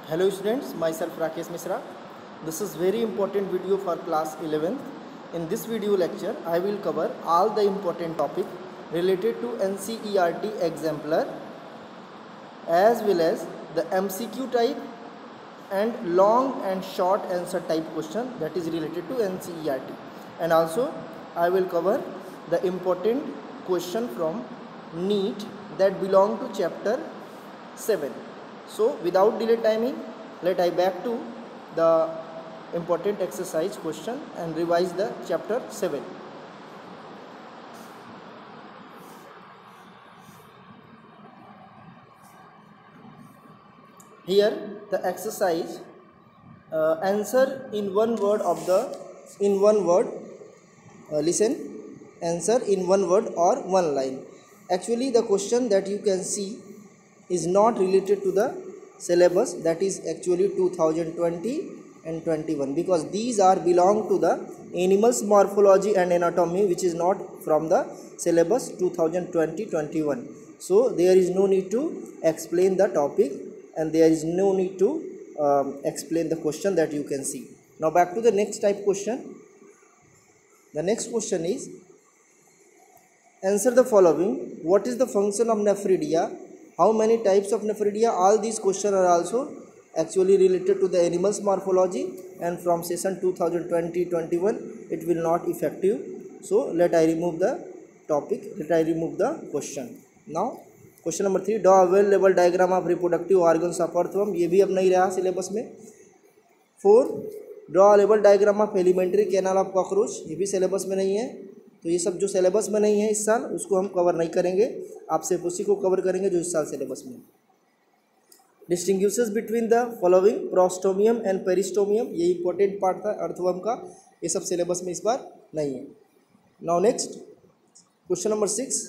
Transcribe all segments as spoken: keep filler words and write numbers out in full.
Hello students, myself Rakesh Misra. This is very important video for class eleventh. In this video lecture, I will cover all the important topic related to N C E R T exemplar as well as the M C Q type and long and short answer type question that is related to N C E R T. And also I will cover the important question from NEET that belong to chapter seven. So without delay timing, let I back to the important exercise question and revise the chapter seven. Here the exercise uh, answer in one word of the in one word uh, listen answer in one word or one line. Actually the question that you can see is not related to the syllabus, that is actually two thousand twenty and twenty-one, because these are belong to the animals morphology and anatomy, which is not from the syllabus two thousand twenty twenty-one. So there is no need to explain the topic and there is no need to um, explain the question that you can see. Now back to the next type question. The next question is, answer the following. What is the function of nephridia? How many types of nephridia? All these questions are also actually related to the animals morphology, and from session two thousand twenty twenty-one it will not effective. So let I remove the topic, let I remove the question. Now question number three, draw well level diagram of reproductive organs of earthworm. ये भी अब नहीं रहा syllabus में. Four, draw level diagram of alimentary canal of cockroach. ये भी syllabus में नहीं है. तो ये सब जो सिलेबस में नहीं है इस साल, उसको हम कवर नहीं करेंगे. आप सिर्फ उसी को कवर करेंगे जो इस साल सिलेबस में. Distinguishes between the following prostomium and peristomium. ये इंपॉर्टेंट पार्ट था अर्थवर्म का. ये सब सिलेबस में इस बार नहीं है. Now next question number six,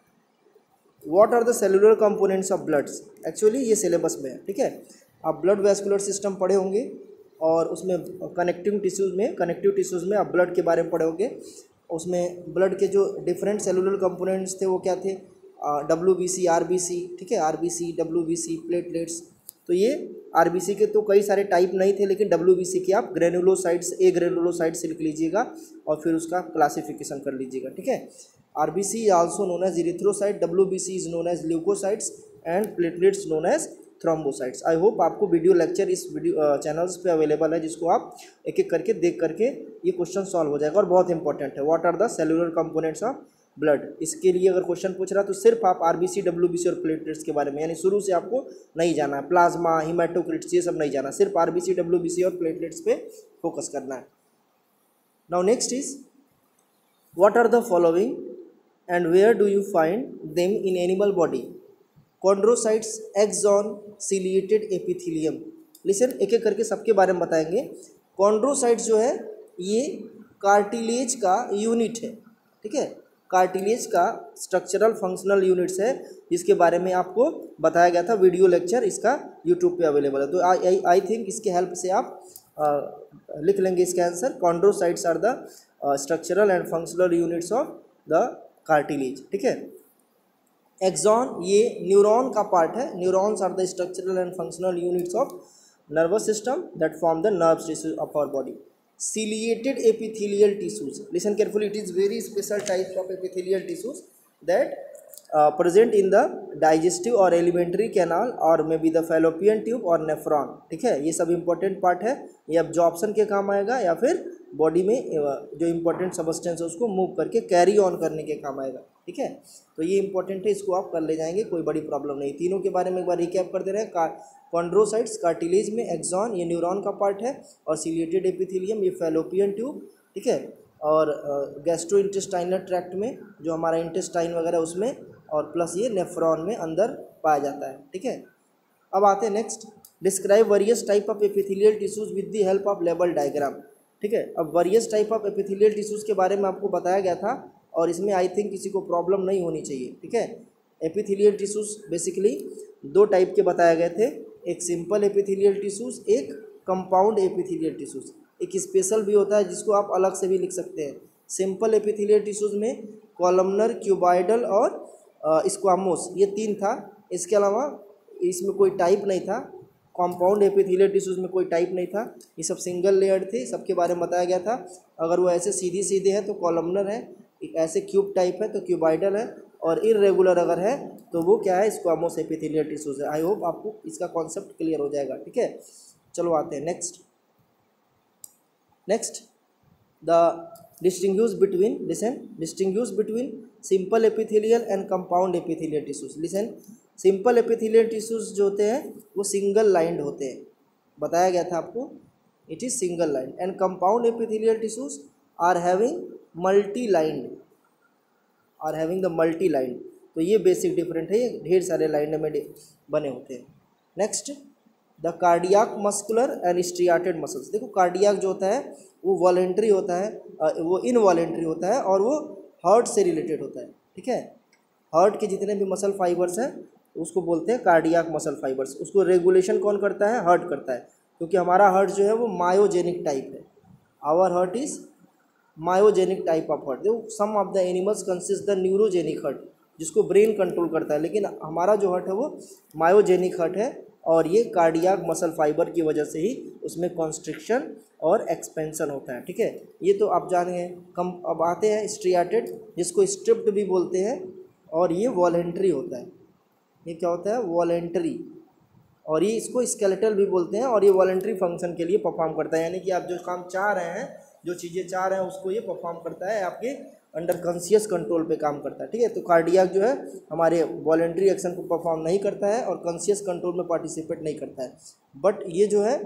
what are the cellular components of bloods. Actually ये सिलेबस में है. ठीक है, आप ब्लड वैस्कुलर सिस्टम पढ़े होंगे और उसमें कनेक्टिंग टिश्यूज़ में कनेक्टिव टिश्यूज़ में आप ब्लड के बारे में पढ़े होंगे. उसमें ब्लड के जो डिफरेंट सेलुलर कंपोनेंट्स थे वो क्या थे? W B C, R B C. ठीक है, R B C, W B C, platelets. तो ये आर बी सी के तो कई सारे टाइप नहीं थे, लेकिन डब्ल्यू बी सी के आप ग्रेनुलोसाइट्स, ए ग्रेनुलोसाइट्स लिख लीजिएगा और फिर उसका क्लासिफिकेशन कर लीजिएगा. ठीक है, R B C also known as erythrocyte, W B C is known as leucocytes and platelets known as thrombocytes. I hope आपको वीडियो लेक्चर इस वीडियो चैनल्स पे अवेलेबल है, जिसको आप एक एक करके देख करके ये क्वेश्चन सॉल्व हो जाएगा और बहुत इंपॉर्टेंट है. What are the cellular components of blood. इसके लिए अगर क्वेश्चन पूछ रहा तो सिर्फ आप आरबीसी, डब्ल्यूबीसी और प्लेटलेट्स के बारे में, यानी शुरू से आपको नहीं जाना है. प्लाज्मा, हिमेटोक्रिट्स ये सब नहीं जाना, सिर्फ आरबीसी, डब्ल्यूबीसी और प्लेटलेट्स पे फोकस करना है. Now next is, what are the following and where do you find them in animal body. Chondrocytes, axon, ciliated epithelium. Listen, एक एक करके सबके बारे में बताएंगे. कॉन्ड्रोसाइट्स जो है ये कार्टिलेज का यूनिट है. ठीक है, कार्टिलेज का स्ट्रक्चरल फंक्शनल यूनिट्स है, जिसके बारे में आपको बताया गया था. वीडियो लेक्चर इसका यूट्यूब पे अवेलेबल है. तो आई आई थिंक इसके हेल्प से आप आ, लिख लेंगे इसका आंसर. Chondrocytes are the structural and functional units of the cartilage. ठीक है, एक्सॉन ये न्यूरॉन का पार्ट है. Neurons are the structural and functional units of nervous system that form the nerve tissue of our body. Ciliated epithelial tissues. Listen carefully. It is very special types of epithelial tissues that uh, present in the digestive or alimentary canal or maybe the fallopian tube or nephron. ठीक है, ये सब important part है. ये absorption के काम आएगा या फिर बॉडी में जो इंपॉर्टेंट सबस्टेंस है उसको मूव करके कैरी ऑन करने के काम आएगा. ठीक है, तो ये इंपॉर्टेंट है, इसको आप कर ले जाएंगे, कोई बड़ी प्रॉब्लम नहीं. तीनों के बारे में एक बार रिकैप कर दे रहे हैं. कॉन्ड्रोसाइट्स कार्टिलेज में, एक्सॉन ये न्यूरॉन का पार्ट है, और सिलिएटेड एपिथेलियम ये फैलोपियन ट्यूब. ठीक है, और गैस्ट्रो इंटेस्टाइनल ट्रैक्ट में जो हमारा इंटेस्टाइन वगैरह उसमें, और प्लस ये नेफ्रॉन में अंदर पाया जाता है. ठीक है, अब आते हैं next. Describe various type of epithelial tissues with the help of label diagram. ठीक है, अब various type of epithelial tissues के बारे में आपको बताया गया था और इसमें आई थिंक किसी को प्रॉब्लम नहीं होनी चाहिए. ठीक है, एपिथेलियल टिश्यूज बेसिकली दो टाइप के बताए गए थे. एक सिंपल एपिथेलियल टिश्यूज, एक कंपाउंड एपिथेलियल टिश्यूज. एक स्पेशल भी होता है जिसको आप अलग से भी लिख सकते हैं. सिंपल एपिथेलियल टिश्यूज में कॉलमनर, क्यूबॉइडल और स्क्वामोस ये तीन था. इसके अलावा इसमें कोई टाइप नहीं था. कॉम्पाउंड एपिथेलियल टिश्यूज़ में कोई टाइप नहीं था, ये सब सिंगल लेयर थे, सबके बारे में बताया गया था। अगर वो ऐसे सीधी सीधे है तो कॉलमनर है, ऐसे क्यूब टाइप है तो क्यूबाइडल है, और इरेगुलर अगर है तो वो क्या है, स्क्वामोस एपिथेलियल टिश्यूज़ है। आई होप आपको इसका कॉन्सेप्ट क्लियर हो जाएगा, ठीक है। चलो आते हैं next. Next the distinguish between listen distinguish between simple epithelial and compound epithelial tissues। listen simple epithelial tissues जो होते हैं वो सिंगल लाइंड होते हैं, बताया गया था आपको, it is single lined. And compound epithelial tissues are having multi lined are having the multi lined. तो ये बेसिक डिफरेंट है, ये ढेर सारे लाइंड में बने होते हैं। Next the cardiac muscular and striated muscles. देखो कार्डियाक जो होता है वो वॉलेंट्री होता है, वो इनवॉलेंट्री होता है, और वो हार्ट से रिलेटेड होता है, ठीक है। हार्ट के जितने भी मसल फाइबर्स हैं उसको बोलते हैं कार्डियाक मसल फाइबर्स। उसको रेगुलेशन कौन करता है, हार्ट करता है, क्योंकि हमारा हार्ट जो है वो मायोजेनिक टाइप है। Our heart is myogenic type of heart. देखो some of the animals consist the neurogenic heart, जिसको ब्रेन कंट्रोल करता है, लेकिन हमारा जो हार्ट है वो मायोजेनिक हार्ट है, और ये कार्डियाक मसल फाइबर की वजह से ही उसमें कॉन्स्ट्रिक्शन और एक्सपेंशन होता है, ठीक है। ये तो आप जान गए। कम अब आते हैं स्ट्रियाटेड, जिसको स्ट्रिप्ड भी बोलते हैं, और ये वॉलेंट्री होता है। ये क्या होता है, वॉलेंट्री, और ये इसको स्केलेटल भी बोलते हैं, और ये वॉलेंट्री फंक्शन के लिए परफॉर्म करता है। यानी कि आप जो काम चाह रहे हैं, जो चीज़ें चाह रहे हैं, उसको ये परफॉर्म करता है, आपके अंडर कॉन्शियस कंट्रोल पे काम करता है, ठीक है। तो कार्डियाक जो है हमारे वॉलेंट्री एक्शन को परफॉर्म नहीं करता है और कॉन्शियस कंट्रोल में पार्टिसिपेट नहीं करता है, बट ये जो है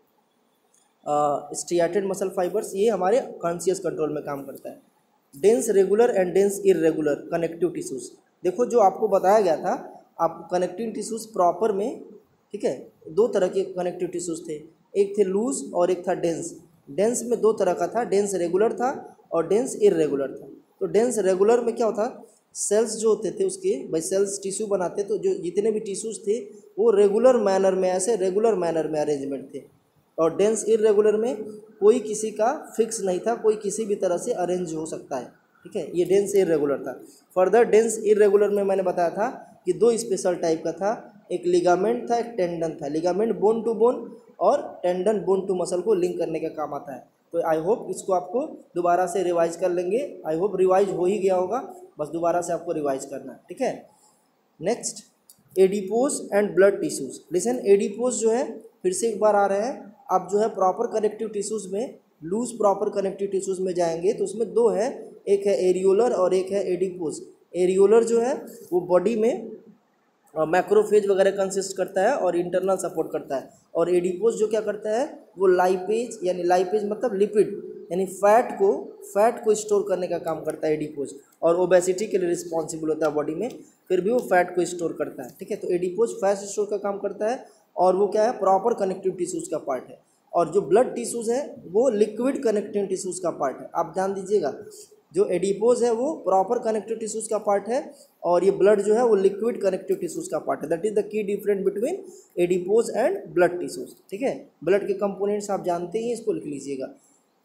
स्ट्रियाटेड मसल फाइबर्स ये हमारे कॉन्शियस कंट्रोल में काम करता है। Dense regular and dense irregular connective tissues. देखो जो आपको बताया गया था, आप कनेक्टिव टिश्यूज़ प्रॉपर में, ठीक है, दो तरह के कनेक्टिव टिश्यूज़ थे, एक थे लूज और एक था डेंस। डेंस में दो तरह का था, डेंस रेगुलर था और डेंस इरेगुलर था। तो डेंस रेगुलर में क्या होता, सेल्स जो होते थे उसके, भाई सेल्स टिश्यू बनाते, तो जो जितने भी टिश्यूज़ थे वो रेगुलर मैनर में, ऐसे रेगुलर मैनर में अरेंजमेंट थे। और डेंस इरेगुलर में कोई किसी का फिक्स नहीं था, कोई किसी भी तरह से अरेंज हो सकता है, ठीक है। ये डेंस इरेगुलर था। फर्दर डेंस इरेगुलर में मैंने बताया था कि दो स्पेशल टाइप का था, एक लिगामेंट था, एक टेंडन था। लिगामेंट बोन टू बोन और टेंडन बोन टू मसल को लिंक करने का काम आता है। तो आई होप इसको आपको दोबारा से रिवाइज कर लेंगे। आई होप रिवाइज हो ही गया होगा, बस दोबारा से आपको रिवाइज करना है, ठीक है। Next adipose and blood tissues. Listen adipose जो है, फिर से एक बार आ रहे हैं, आप जो है प्रॉपर कनेक्टिव टिश्यूज़ में, लूज प्रॉपर कनेक्टिव टिश्यूज़ में जाएंगे तो उसमें दो है, एक है एरियोलर और एक है एडिपोज। एरियोलर जो है वो बॉडी में मैक्रोफेज वगैरह कंसिस्ट करता है और इंटरनल सपोर्ट करता है, और एडिपोज जो क्या करता है वो लाइपेज, यानी लाइपेज मतलब लिपिड, यानी फैट को फैट को स्टोर करने का काम करता है एडिपोज, और ओबेसिटी के लिए रिस्पॉन्सिबल होता है बॉडी में, फिर भी वो फैट को स्टोर करता है, ठीक है। तो एडिपोज फैट स्टोर का काम करता है, और वो क्या है, प्रॉपर कनेक्टिव टिश्यूज़ का पार्ट है। और जो ब्लड टिश्यूज़ है वो लिक्विड कनेक्टिव टिश्यूज़ का पार्ट है। आप ध्यान दीजिएगा, जो एडिपोज है वो प्रॉपर कनेक्टिव टिश्यूज़ का पार्ट है, और ये ब्लड जो है वो लिक्विड कनेक्टिव टिश्यूज़ का पार्ट है। That is the key difference between adipose and blood tissues, ठीक है। ब्लड के कंपोनेंट्स आप जानते ही, इसको लिख लीजिएगा।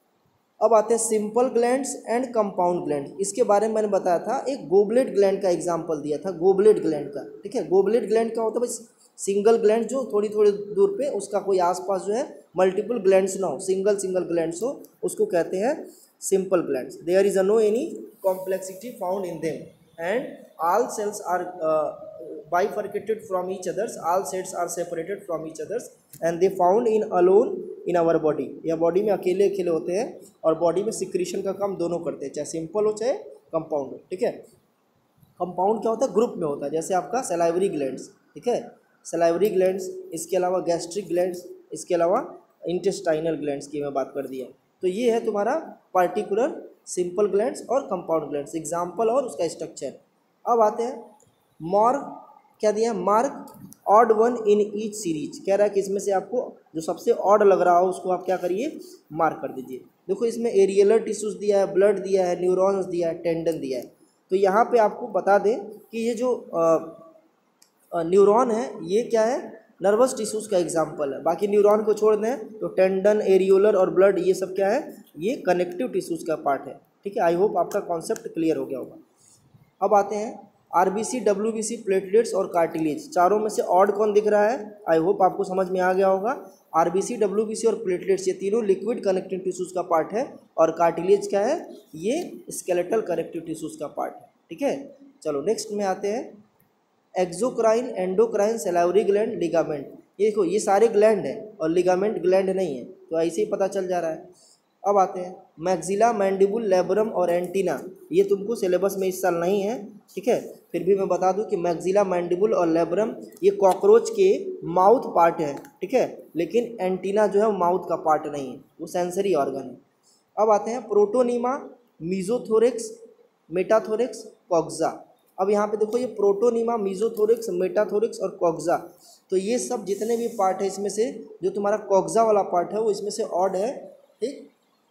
अब आते हैं simple glands and compound gland. इसके बारे में मैंने बताया था, एक गोबलेट ग्लैंड का एग्जाम्पल दिया था, गोबलेट ग्लैंड का, ठीक है। गोबलेट ग्लैंड क्या होता है भाई, सिंगल ग्लैंड जो थोड़ी थोड़ी दूर पे, उसका कोई आसपास जो है मल्टीपल ग्लैंड्स ना हो, सिंगल सिंगल ग्लैंड्स हो, उसको कहते हैं simple glands. There is a no any complexity found in them and all cells are bifurcated from each others, all cells are separated from each others and they found in alone in our body। या body में अकेले अकेले होते हैं और body में secretion का काम दोनों करते हैं, चाहे सिंपल हो चाहे कंपाउंड हो, ठीक है। कंपाउंड क्या होता है, ग्रुप में होता है, जैसे आपका सलाइवरी ग्लैंड्स, ठीक है, सलाइवरी ग्लैंड्स, इसके अलावा गैस्ट्रिक ग्लैंड्स, इसके अलावा इंटेस्टाइनल ग्लैंड्स की मैं बात कर दिया। तो ये है तुम्हारा पार्टिकुलर सिंपल ग्लैंड्स और कंपाउंड ग्लैंड्स, एग्जाम्पल और उसका स्ट्रक्चर। अब आते हैं मार्क, क्या दिया, mark odd one in each series. कह रहा है कि इसमें से आपको जो सबसे ऑड लग रहा हो उसको आप क्या करिए, मार्क कर दीजिए। देखो इसमें एरियलर टिश्यूज दिया है, ब्लड दिया है, न्यूरॉन्स दिया है, टेंडन दिया है। तो यहाँ पे आपको बता दें कि ये जो न्यूरॉन है ये क्या है, नर्वस टिश्यूज का एग्जाम्पल है। बाकी न्यूरॉन को छोड़ दें तो टेंडन, एरियोलर और ब्लड ये सब क्या है, ये कनेक्टिव टिश्यूज का पार्ट है, ठीक है। आई होप आपका कॉन्सेप्ट क्लियर हो गया होगा। अब आते हैं आरबीसी, डब्ल्यूबीसी, प्लेटलेट्स और कार्टिलेज, चारों में से ऑड कौन दिख रहा है? आई होप आपको समझ में आ गया होगा। आरबीसी, डब्ल्यूबीसी और प्लेटलेट्स ये तीनों लिक्विड कनेक्टिव टिश्यूज़ का पार्ट है, और कार्टिलेज क्या है? ये स्केलेटल कनेक्टिव टिश्यूज़ का पार्ट है। ठीक है, चलो नेक्स्ट में आते हैं। Exocrine, endocrine, salivary gland, ligament, ये देखो ये सारे ग्लैंड हैं और लिगामेंट ग्लैंड नहीं है, तो ऐसे ही पता चल जा रहा है। अब आते हैं मैक्सिला, मैंडिबुल, लेब्रम और एंटीना, ये तुमको सिलेबस में इस साल नहीं है। ठीक है, फिर भी मैं बता दूं कि मैक्सिला, मैंडिबुल और लेब्रम ये कॉकरोच के माउथ पार्ट है। ठीक है, लेकिन एंटीना जो है वो माउथ का पार्ट नहीं है, वो सेंसरी ऑर्गन है। अब आते हैं प्रोटोनीमा, मीजोथोरेक्स, मेटाथोरेक्स, कॉक्सा। अब यहाँ पे देखो ये प्रोटोनीमा, मीजोथोरेक्स, मेटाथोरेक्स और कॉक्सा, तो ये सब जितने भी पार्ट है इसमें से जो तुम्हारा कॉक्सा वाला पार्ट है वो इसमें से ऑड है। ठीक,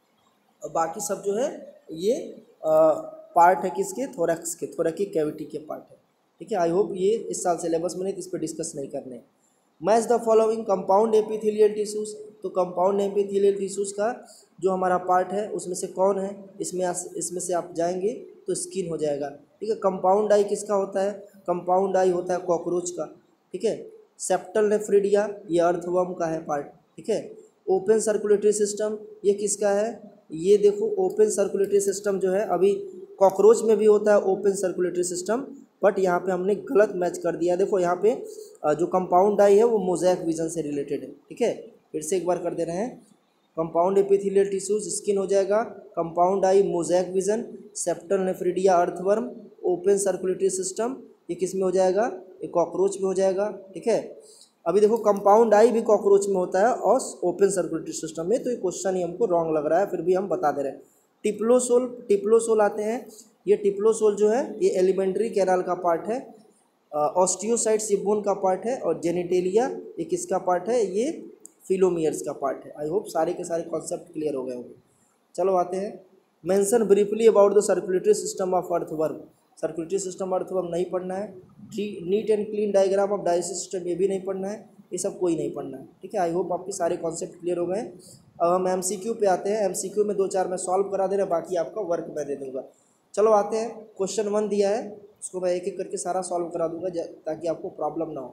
और बाकी सब जो है ये आ, पार्ट है किसके? थोरैक्स के, थोरैकिक कैविटी के पार्ट है। ठीक है, आई होप ये इस साल सिलेबस में नहीं, इस पर डिस्कस नहीं करने। Match the following compound epithelial tissues, तो कंपाउंड एपिथेलियल टिश्यूज का जो हमारा पार्ट है उसमें से कौन है? इसमें इसमें से आप जाएंगे तो स्किन हो जाएगा। ठीक है, कंपाउंड आई किसका होता है? कंपाउंड आई होता है कॉकरोच का। ठीक है, सेप्टल नेफ्रिडिया ये अर्थवर्म का है पार्ट। ठीक है, ओपन सर्कुलेटरी सिस्टम ये किसका है? ये देखो ओपन सर्कुलेटरी सिस्टम जो है अभी कॉकरोच में भी होता है ओपन सर्कुलेटरी सिस्टम, बट यहाँ पे हमने गलत मैच कर दिया। देखो यहाँ पे जो कंपाउंड आई है वो मोज़ेक विजन से रिलेटेड है। ठीक है, फिर से एक बार कर दे रहे हैं। कंपाउंड एपिथेलियल टिश्यूज स्किन हो जाएगा, compound eye mosaic vision, septal nephridia earthworm, open circulatory system ये किस में हो जाएगा? ये कॉकरोच में हो जाएगा। ठीक है, अभी देखो कंपाउंड आई भी कॉकरोच में होता है और ओपन सर्कुलेटरी सिस्टम में, तो ये क्वेश्चन ही हमको रॉन्ग लग रहा है, फिर भी हम बता दे रहे हैं। टिप्लोसोल, टिप्लोसोल आते हैं, ये टिप्लोसोल जो है ये एलिमेंट्री कैनाल का पार्ट है, ऑस्टियोसाइट्स ये बोन का पार्ट है, और जेनिटेलिया ये किसका पार्ट है? ये फिलोमियर्स का पार्ट है। आई होप सारे के सारे कॉन्सेप्ट क्लियर हो गए होंगे। चलो आते हैं, mention briefly about the circulatory system of earthworm, circulatory system earthworm नहीं पढ़ना है। Neat and clean diagram of digestive system ये भी नहीं पढ़ना है, ये सब कोई नहीं पढ़ना है। ठीक है, आई होप आपके सारे कॉन्सेप्ट क्लियर हो गए। अब हम एमसीक्यू पे आते हैं, एमसीक्यू में दो चार मैं सॉल्व करा दे रहा, बाकी आपका वर्क मैं दे दूंगा। चलो आते हैं, क्वेश्चन वन दिया है उसको मैं एक एक करके सारा सॉल्व करा दूंगा ताकि आपको प्रॉब्लम ना हो।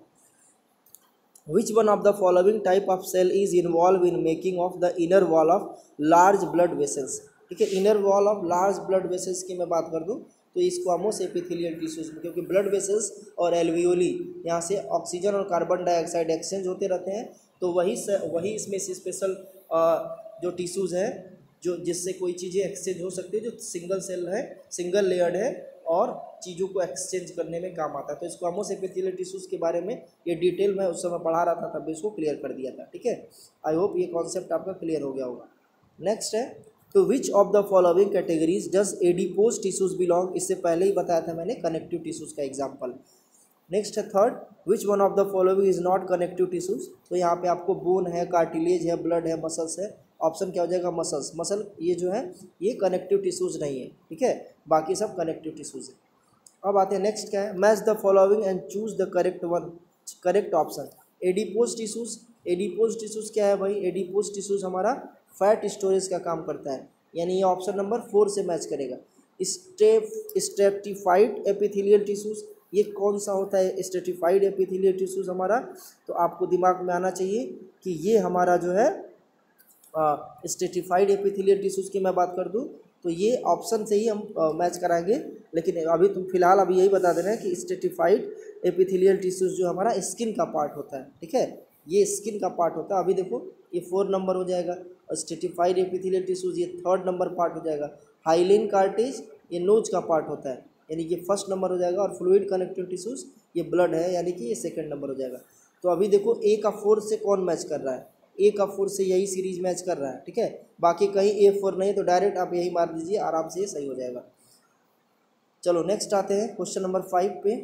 Which one of the following type of cell is involve in making of the inner wall of large blood vessels? ठीक है, inner wall of large blood vessels की मैं बात कर दूं तो इसको आमोस एपिथेलियल टिश्यूज में, क्योंकि ब्लड वेसल्स और एल्वियोली यहाँ से ऑक्सीजन और कार्बन डाइऑक्साइड एक्सचेंज होते रहते हैं, तो वही स, वही इसमें से स्पेशल जो टिश्यूज़ हैं जो जिससे कोई चीज़ें एक्सचेंज हो सकती है, जो सिंगल सेल है, सिंगल लेयर्ड है और चीज़ों को एक्सचेंज करने में काम आता है। तो इसको आमोस एपिथेलियल टिश्यूज के बारे में ये डिटेल मैं उस समय पढ़ा रहा था, तब इसको क्लियर कर दिया था। ठीक है, आई होप ये कॉन्सेप्ट आपका क्लियर हो गया होगा। नेक्स्ट है, तो which of the following categories does adipose tissues belong, इससे पहले ही बताया था मैंने कनेक्टिव टिश्यूज का एग्जाम्पल। नेक्स्ट है third, which one of the following is not connective tissues, तो यहाँ पे आपको बोन है, कार्टिलेज है, ब्लड है, मसल्स है, ऑप्शन क्या हो जाएगा? मसल्स। मसल ये जो है ये कनेक्टिव टिश्यूज नहीं है। ठीक है, बाकी सब कनेक्टिव टिश्यूज है। अब आते हैं नेक्स्ट क्या है, match the following and choose the correct one, correct option. Adipose tissues, adipose tissues क्या है भाई? एडिपोज टिश्यूज हमारा फैट स्टोरेज का काम करता है, यानी ये ऑप्शन नंबर फोर से मैच करेगा। स्टेप स्ट्रेटिफाइड एपिथेलियल टिश्यूज ये कौन सा होता है? स्ट्रेटिफाइड एपिथेलियल टिश्यूज हमारा, तो आपको दिमाग में आना चाहिए कि ये हमारा जो है स्ट्रेटिफाइड एपिथेलियल टिश्यूज की मैं बात कर दूं तो ये ऑप्शन से ही हम मैच कराएंगे, लेकिन अभी तुम फिलहाल अभी यही बता दे रहे हैं कि स्ट्रेटिफाइड एपिथेलियल टिश्यूज जो हमारा स्किन का पार्ट होता है। ठीक है, ये स्किन का पार्ट होता है। अभी देखो ये फोर नंबर हो जाएगा, और स्ट्रेटिफाइड एपिथेलियल टिश्यूज ये थर्ड नंबर पार्ट हो जाएगा। हाइलिन कार्टेज ये नोज का पार्ट होता है, यानी कि फर्स्ट नंबर हो जाएगा, और फ्लूइड कनेक्टिव टिश्यूज ये ब्लड है, यानी कि ये सेकंड नंबर हो जाएगा। तो अभी देखो ए का फोर से कौन मैच कर रहा है? ए का फोर से यही सीरीज मैच कर रहा है। ठीक है, बाकी कहीं ए फोर नहीं, तो डायरेक्ट आप यही मार दीजिए, आराम से ये सही हो जाएगा। चलो नेक्स्ट आते हैं क्वेश्चन नंबर फाइव पे।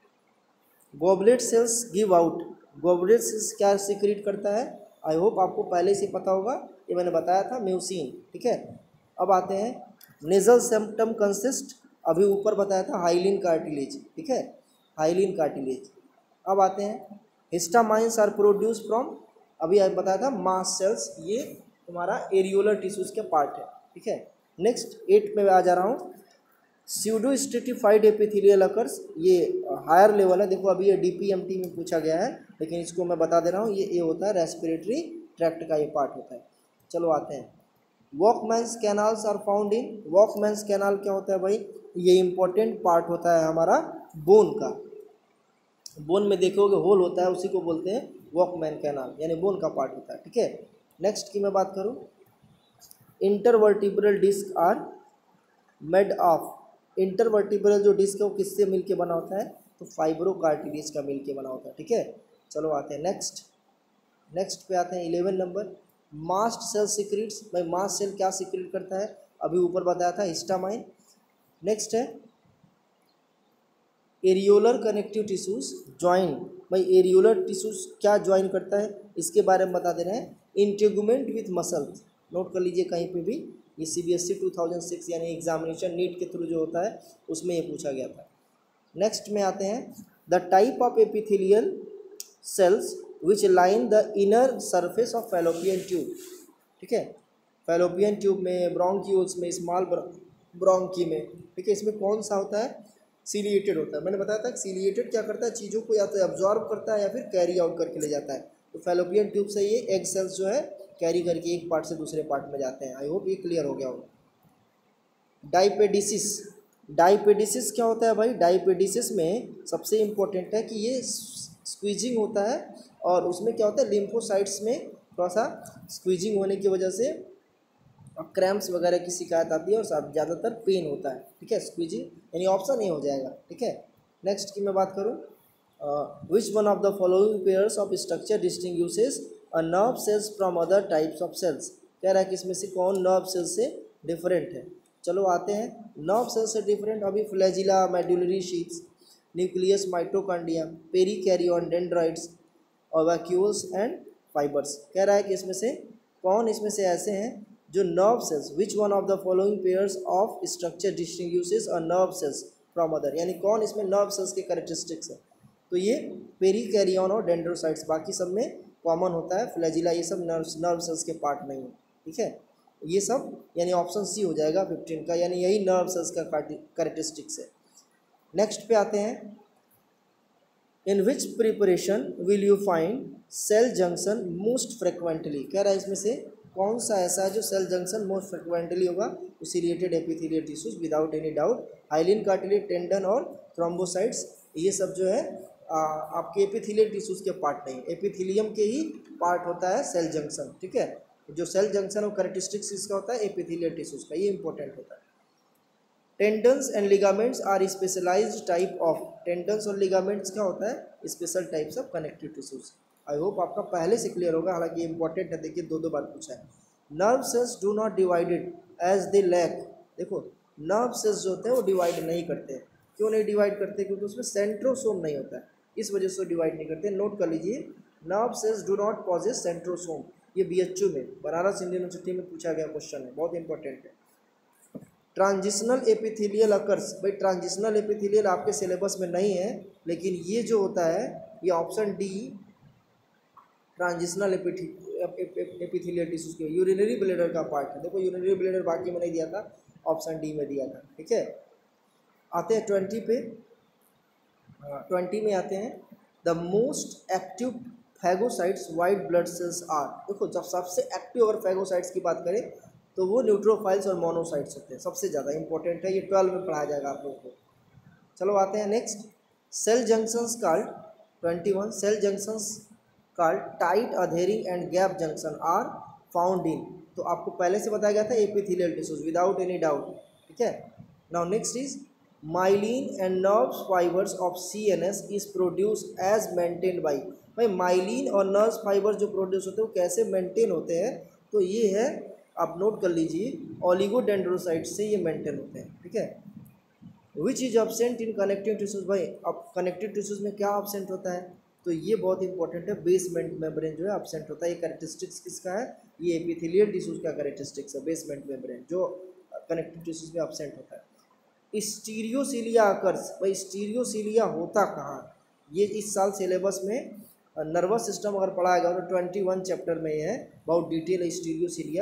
Goblet cells give out, goblet cells क्या सीक्रेट करता है? आई होप आपको पहले से पता होगा, ये मैंने बताया था, म्यूसिन। ठीक है, अब आते हैं नेजल सिम्पटम कंसिस्ट, अभी ऊपर बताया था हाइलिन कार्टिलेज। ठीक है, हाइलिन कार्टिलेज। अब आते हैं हिस्टामाइंस आर प्रोड्यूस फ्रॉम, अभी आप बताया था मास्ट सेल्स, ये तुम्हारा एरियोलर टिश्यूज के पार्ट है। ठीक है, नेक्स्ट एट पे आ जा रहा हूँ। स्यूडो स्ट्रेटिफाइड एपिथेलियल अकर्स, ये हायर लेवल है। देखो अभी ये डीपीएमटी में पूछा गया है, लेकिन इसको मैं बता दे रहा हूँ, ये ये होता है रेस्पिरेटरी ट्रैक्ट का ये पार्ट होता है। चलो आते हैं, Volkmann's canals are found in, Volkmann's canal क्या होता है भाई, ये इंपॉर्टेंट पार्ट होता है हमारा बोन का। बोन में देखोगे होल होता है, उसी को बोलते हैं वॉकमैन कैनाल, यानी बोन का पार्ट होता है। ठीक है, नेक्स्ट की मैं बात करूँ, intervertebral disc are made of, intervertebral जो डिस्क है वो किससे मिलके बना होता है, तो फाइब्रोकार्टिलेज का मिलके बना होता है। ठीक है, चलो आते हैं नेक्स्ट, नेक्स्ट पे आते हैं eleven number, mast cell secretes. भाई मास्ट सेल क्या सीक्रेट करता है, अभी ऊपर बताया था हिस्टामाइन। नेक्स्ट है एरियोलर कनेक्टिव टिश्यूज ज्वाइन, भाई एरियोलर टिश्यूज क्या ज्वाइन करता है, इसके बारे में बता दे रहे हैं, इंटेगुमेंट विथ मसल्स। नोट कर लीजिए कहीं पे भी, ये C B S E two thousand six यानी एग्जामिनेशन नीट के थ्रू जो होता है उसमें ये पूछा गया था। नेक्स्ट में आते हैं, the type of epithelial cells which line the inner surface of Fallopian tube. ठीक है, फैलोपियन ट्यूब में, ब्रोंक्यूल्स में, स्मॉल ब्रोंकी में, ठीक है, इसमें कौन सा होता है, सीलिएटेड होता है। मैंने बताया था कि सीलिएटेड क्या करता है, चीज़ों को या तो एब्जॉर्ब करता है या फिर कैरी आउट करके ले जाता है। तो फैलोपियन ट्यूब से ये एग सेल्स जो है कैरी करके एक पार्ट से दूसरे पार्ट में जाते हैं। आई होप ये क्लियर हो गया हो। डाइपेडिसिस, डाइपेडिसिस क्या होता है भाई, डाइपेडिसिस में सबसे इम्पोर्टेंट है कि ये स्क्वीजिंग होता है, और उसमें क्या होता है, लिम्फोसाइट्स में थोड़ा सा स्क्वीजिंग होने की वजह से क्रैम्प्स वगैरह की शिकायत आती है और ज़्यादातर पेन होता है। ठीक है, स्क्वीजिंग यानी ऑप्शन ए हो जाएगा। ठीक है, नेक्स्ट की मैं बात करूँ, which one of the following pairs of structure distinguishes a nerve cells from other types of cells, कह रहा है कि इसमें से कौन नर्व सेल से डिफरेंट है। चलो आते हैं, नर्व सेल से डिफरेंट अभी flagella, medullary sheaths, nucleus, mitochondria, perikaryon, dendrites और वैक्यूल्स एंड फाइबर्स। कह रहा है कि इसमें से कौन इसमें से ऐसे हैं जो nerve cells, which one of the following pairs of structure distinguishes a nerve cells from other, यानी कौन इसमें नर्व सेल्स के कैरेक्टरिस्टिक्स है। तो ये पेरिकैरियन और डेंड्रोसाइट्स, बाकी सब में कॉमन होता है, फ्लैजिला ये सब नर्व नर्व सेल्स के पार्ट नहीं है। ठीक है, ये सब यानी ऑप्शन सी हो जाएगा फिफ्टीन का, यानी यही नर्व सेल्स का कैरेक्टरिस्टिक्स है। नेक्स्ट पे आते हैं, in which preparation will you find cell junction most frequently, कह रहा है इसमें से कौन सा ऐसा है जो सेल जंक्शन मोस्ट फ्रिक्वेंटली होगा, तो ciliated epithelial tissues without any doubt, hyaline cartilage, tendon और थ्रोम्बोसाइट्स, ये सब जो है आ, आपके एपिथेलियल टिश्यूज के पार्ट नहीं, एपिथेलियम के ही पार्ट होता है सेल जंक्शन। ठीक है, जो सेल जंक्शन और कैरेक्टरिस्टिक्स इसका होता है एपिथेलियल टिश्यूज का, ये इंपॉर्टेंट होता है। Tendons and ligaments are specialised type of, tendons और लिगामेंट्स क्या होता है, special types of connective tissues. I hope आपका पहले से क्लियर होगा, हालांकि इंपॉर्टेंट है, देखिए दो दो बार पूछा है। Nerve cells do not divided as they lack, देखो नर्व सेल्स जो होते हैं वो डिवाइड नहीं करते हैं, क्यों नहीं डिवाइड करते, क्योंकि उसमें सेंट्रोसोम नहीं होता है, इस वजह से डिवाइड नहीं करते। नोट कर लीजिए, nerve cells do not possess centrosome, ये बी एच यू में बनारस हिंदू यूनिवर्सिटी में पूछा गया क्वेश्चन है, बहुत इंपॉर्टेंट है। ट्रांजिशनल एपिथेलियल अकर्स, भाई ट्रांजिशनल एपिथेलियल आपके सिलेबस में नहीं है, लेकिन ये जो होता है ये option D transitional epithelial tissues के यूरिनरी ब्लैडर का पार्ट है। देखो यूरिनरी ब्लैडर बाकी में नहीं दिया था, ऑप्शन डी में दिया था। ठीक है, आते हैं ट्वेंटी पे, ट्वेंटी में आते हैं, the most active phagocytes white blood cells are, देखो जब सबसे एक्टिव अगर फैगोसाइट्स की बात करें तो वो न्यूट्रोफाइल्स और मोनोसाइट्स होते हैं, सबसे ज़्यादा इंपॉर्टेंट है, ये ट्वेल्व में पढ़ाया जाएगा आप लोगों को। चलो आते हैं next, cell junctions called, twenty one, cell junctions called tight adhering and gap junction are found in, तो आपको पहले से बताया गया था epithelial tissues without any doubt. ठीक है, now next is myelin and nerve fibres of C N S is produce as maintained by, भाई माइलिन और नर्व फाइबर्स जो प्रोड्यूस होते हैं वो कैसे मेंटेन होते हैं, तो ये है, आप नोट कर लीजिए, ओलिगोडेंड्रोसाइट से ये मेंटेन होते हैं। ठीक है, which is absent in connective tissues, भाई अब कनेक्टिव टिश्यूज में क्या एब्सेंट होता है, तो ये बहुत इंपॉर्टेंट है, बेसमेंट मेम्ब्रेन जो है एब्सेंट होता है। ये कैरेक्टरिस्टिक्स किसका है, ये एपिथेलियल टिश्यूज का कैरेक्टरिस्टिक्स है, बेसमेंट मेम्ब्रेन जो कनेक्टिव टिश्यूज में एब्सेंट होता है। स्टीरियोसीलिया अकर्स, भाई स्टीरियोसीलिया होता कहाँ, ये इस साल सिलेबस में नर्वस सिस्टम अगर पढ़ाया गया तो ट्वेंटी वन चैप्टर में ये है, बहुत डिटेल है स्टीरियोसीलिया।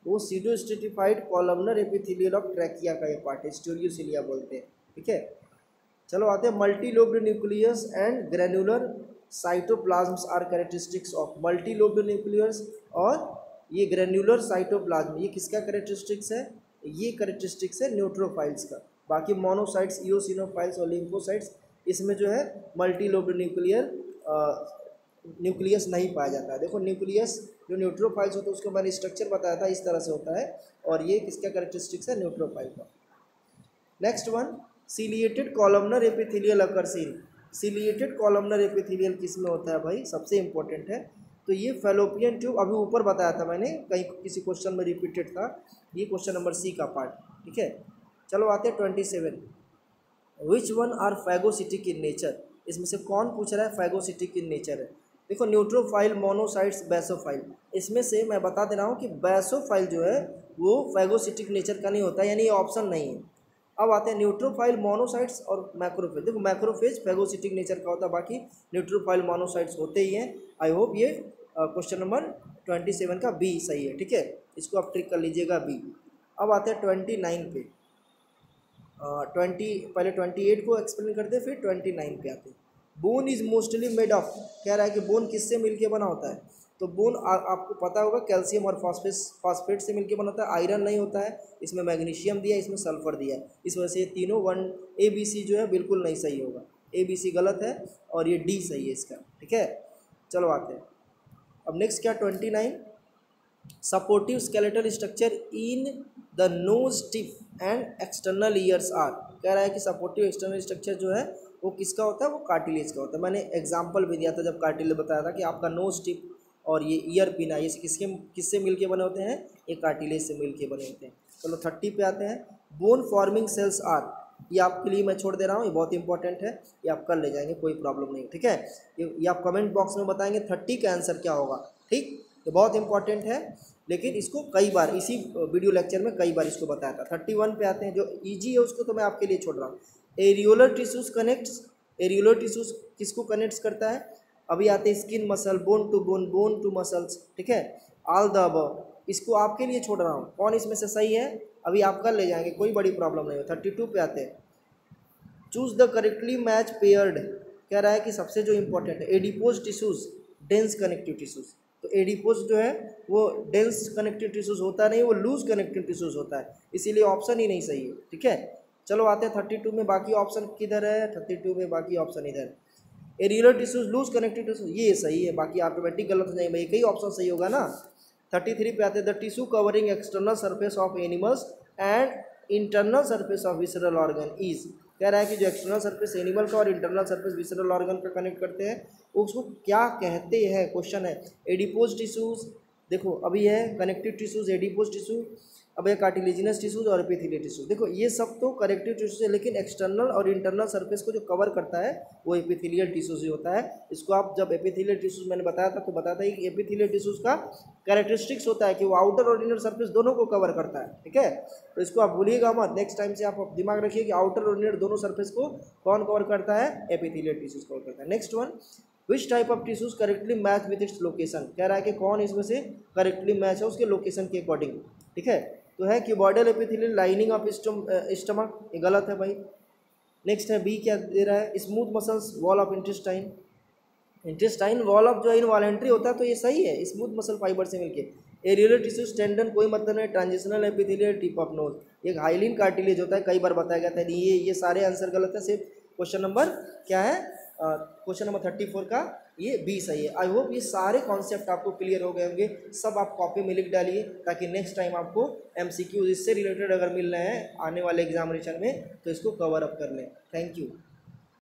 वो pseudo stratified columnar epithelial of trachea का ये पार्ट है, स्टीरियोसिलिया बोलते हैं, ठीक है। चलो आते हैं multi lobed nucleus and granular cytoplasms are characteristics of multi lobed nucleus और ये ग्रेनुलर साइटोप्लाज्म, ये किसका कैरेक्टरिस्टिक्स है, ये कैरेक्टरिस्टिक्स है न्यूट्रोफाइल्स का। बाकी मोनोसाइट्स, इओसिनोफाइल्स और लिम्फोसाइट्स इसमें जो है मल्टी लोब्ड न्यूक्लियर न्यूक्लियस नहीं पाया जाता है। देखो न्यूक्लियस जो न्यूट्रोफाइल्स होता है उसको मैंने स्ट्रक्चर बताया था, इस तरह से होता है, और ये किसका कैरेक्टरिस्टिक्स है, न्यूट्रोफाइल का। Next one, ciliated columnar epithelial occurs in. Ciliated columnar epithelial किस में होता है भाई, सबसे इंपॉर्टेंट है, तो ये फैलोपियन ट्यूब, अभी ऊपर बताया था मैंने, कहीं किसी क्वेश्चन में रिपीटेड था, ये क्वेश्चन नंबर सी का पार्ट, ठीक है। चलो आते हैं twenty seven, which one are phagocytic in nature. इसमें से कौन पूछ रहा है फैगोसिटिक इन नेचर है। देखो न्यूट्रोफाइल, मोनोसाइट्स, बेसोफाइल, इसमें से मैं बता दे रहा हूँ कि बेसोफाइल जो है वो फैगोसिटिक नेचर का नहीं होता, यानी ये ऑप्शन नहीं है। अब आते हैं न्यूट्रोफाइल, मोनोसाइट्स और मैक्रोफेज। देखो मैक्रोफेज फैगोसिटिक नेचर का होता है, बाकी न्यूट्रोफाइल, मोनोसाइट्स होते ही हैं। आई होप ये क्वेश्चन नंबर ट्वेंटी सेवन का बी सही है, ठीक है, इसको आप ट्रिक कर लीजिएगा बी। अब आते हैं ट्वेंटी नाइन पे, ट्वेंटी पहले ट्वेंटी एट को एक्सप्लेन करते हैं, फिर ट्वेंटी नाइन पे आते हैं। Bone is mostly made of, कह रहा है कि बोन किससे मिलके बना होता है, तो बोन आ, आपको पता होगा कैल्शियम और फॉस्फेट फॉस्फेट से मिलके बना होता है। आयरन नहीं होता है, इसमें मैग्नीशियम दिया है, इसमें सल्फर दिया है, इस वजह से ये तीनों वन ए बी सी जो है बिल्कुल नहीं सही होगा, ए बी सी गलत है और ये डी सही है इसका, ठीक है। चलो आते हैं अब नेक्स्ट क्या, twenty nine, supportive skeletal structure in the nose tip and external ears are. कह रहा है कि सपोर्टिव एक्सटर्नल स्ट्रक्चर जो है वो किसका होता है, वो कार्टिलेज का होता है। मैंने एग्जांपल भी दिया था जब कार्टिलेज बताया था कि आपका नोज टिप और ये ईयर पिन ये किसके किससे मिलके बने होते हैं, ये कार्टिलेज से मिलके बने होते हैं। चलो थर्टी पे आते हैं, बोन फॉर्मिंग सेल्स आर, ये आपके लिए मैं छोड़ दे रहा हूँ, ये बहुत इंपॉर्टेंट है, ये आप कर ले जाएंगे, कोई प्रॉब्लम नहीं, ठीक है। ये, ये आप कमेंट बॉक्स में बताएंगे थर्टी का आंसर क्या होगा, ठीक, ये बहुत इंपॉर्टेंट है, लेकिन इसको कई बार इसी वीडियो लेक्चर में कई बार इसको बताया था। थर्टी वन पे आते हैं, जो ईजी है उसको तो मैं आपके लिए छोड़ रहा हूँ। Areolar tissues connects, areolar tissues किसको कनेक्ट्स करता है, अभी आते हैं skin muscle, bone to bone, bone to muscles, ठीक है। ऑल द अबव, इसको आपके लिए छोड़ रहा हूँ, कौन इसमें से सही है अभी आप कर ले जाएंगे, कोई बड़ी प्रॉब्लम नहीं है। थर्टी टू पे आते हैं, choose the correctly match paired, कह रहा है कि सबसे जो इंपॉर्टेंट है adipose tissues, dense connective tissues, तो एडिपोज जो है वो डेंस कनेक्टिव टिश्यूज होता नहीं, वो लूज कनेक्टिव टिश्यूज होता है, इसीलिए ऑप्शन ही नहीं सही है, ठीक है। चलो आते हैं थर्टी टू में, बाकी ऑप्शन किधर है, थर्टी टू में बाकी ऑप्शन इधर, areolar tissues, loose connective tissues, ये सही है, बाकी ऑटोमेटिक गलत हो जाएंगे, एक ही ऑप्शन सही होगा ना। थर्टी थ्री पे आते हैं, the tissue covering external surface of animals and internal surface of visceral organ is, कह रहा है कि जो एक्सटर्नल सर्फेस एनिमल का और इंटरनल सर्फेस विसरल ऑर्गन का कनेक्ट करते हैं उसको क्या कहते हैं, क्वेश्चन है। एडिपोज टिश्यूज, देखो अभी है कनेक्टिव टिश्यूज, एडिपोज टिश्यू, अब है कार्टिलेजिनस टिश्यूज और एपिथेलियल टिश्यूज। देखो ये सब तो कनेक्टिव टिश्यूज है, लेकिन एक्सटर्नल और इंटरनल सरफेस को जो कवर करता है वो एपिथेलियल टिश्यूज ही होता है। इसको आप जब एपिथेलियल टिश्यूज मैंने बताया था तो बताया था कि एपिथेलियल टिश्यूज का कैरेक्टरिस्टिक्स होता है कि वो आउटर और इनर सरफेस दोनों को कवर करता है, ठीक है। तो इसको आप भूलिएगा मत, नेक्स्ट टाइम से आप दिमाग रखिए कि आउटर और इनर दोनों सरफेस को कौन कवर करता है, एपिथेलियल टिश्यूज कवर करता है। Next one, which type of tissues correctly match with its location, कह रहा है कि कौन इसमें से करेक्टली मैच है उसके लोकेशन के अकॉर्डिंग, ठीक है। तो है cuboidal epithelial lining of stomach, ये गलत है भाई। नेक्स्ट है बी, क्या दे रहा है, smooth muscles wall of intestine, intestine wall of जो है इनवॉलेंट्री होता है, तो ये सही है, स्मूथ मसल फाइबर से मिलके। एरियोलर टिश्यूज टेंडन, कोई मतलब नहीं, transitional epithelial tip of nose, एक हाइलिन कार्टिलेज होता है, कई बार बताया गया था, ये ये सारे आंसर गलत है, सिर्फ क्वेश्चन नंबर क्या है, क्वेश्चन नंबर थर्टी फोर का ये बी सही है। आई होप ये सारे कॉन्सेप्ट आपको क्लियर हो गए होंगे, सब आप कॉपी में लिख डालिए ताकि नेक्स्ट टाइम आपको एमसीक्यू इससे रिलेटेड अगर मिल रहे हैं आने वाले एग्जामिनेशन में तो इसको कवर अप कर लें। Thank you.